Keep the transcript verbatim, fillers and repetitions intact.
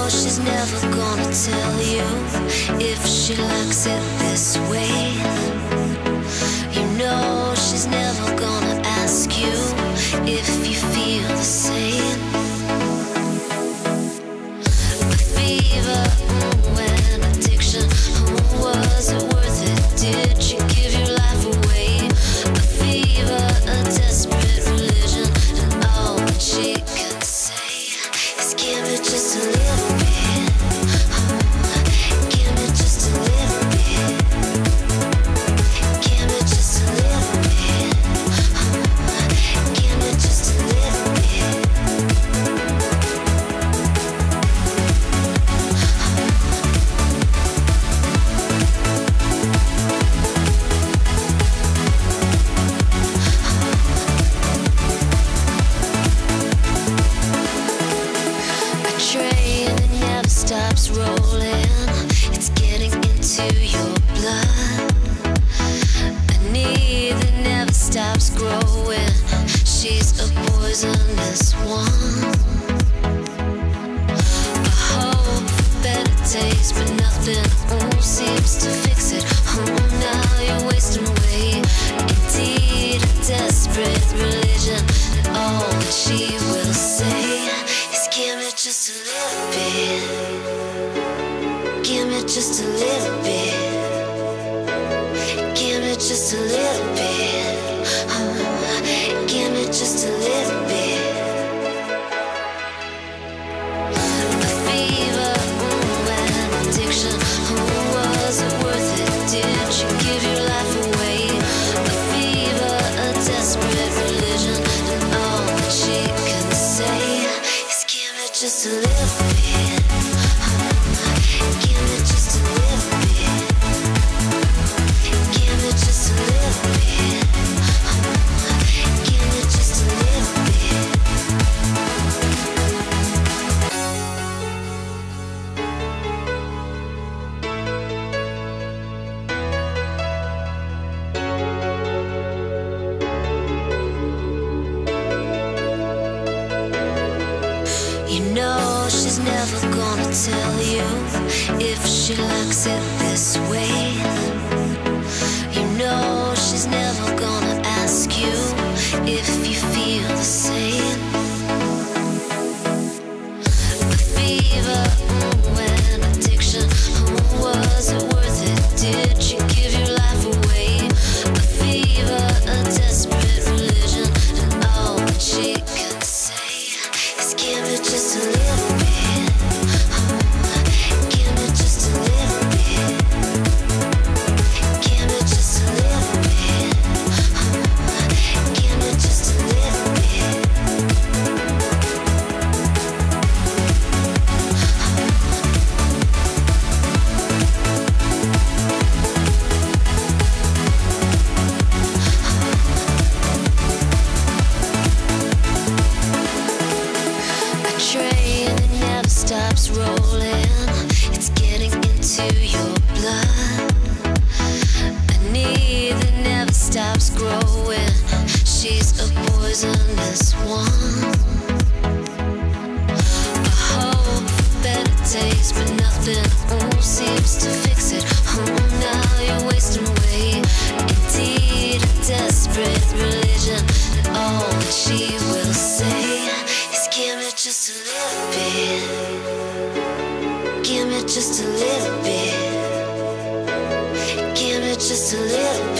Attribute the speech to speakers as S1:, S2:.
S1: she's never gonna tell you if she likes it this way. You know she's never gonna ask you if you feel the same. The fever, ooh, and addiction, ooh, was it worth it? Did you give your life away? A fever, a desperate religion, and all that she can say is give me just a little bit. Give me just a little bit. Give me just a little bit. Give me just a little bit. A train that never stops rolling, it's getting into your blood. A need that never stops growing, she's a poisonous one. A hope for better days, but nothing ooh, seems to fix it. Oh, now you're wasting away. Indeed, a desperate religion, and all that she will say is give me just a little bit. Give me just a little bit. Give me just a little bit. Oh, give me just a little bit. The fever, ooh, and addiction, ooh, was it worth it? Did you give your life away? A fever, a desperate religion, and all that she can say is give me just a little bit. Give me just a little bit. Give me just a little bit. Give me just a little bit. You know she's never gonna tell you if she likes it this way. You know she's never gonna ask you if you feel the same. The fever, ooh, and addiction, ooh, was it worth it? Did you give your life away? A fever, a desperate religion, and all that she can say is give me just a little bit. Give me just a little bit. Give me just a little bit. Give me just a little bit. A train that never stops rolling, it's getting into your blood. A need that never stops growing, she's a poisonous one. A hope for better days, but nothing ooh, seems to fix it. Oh, now you're wasting away. Indeed, a desperate religion, and all that she will say is give me just a little bit. Give me just a little bit. Give me just a little bit.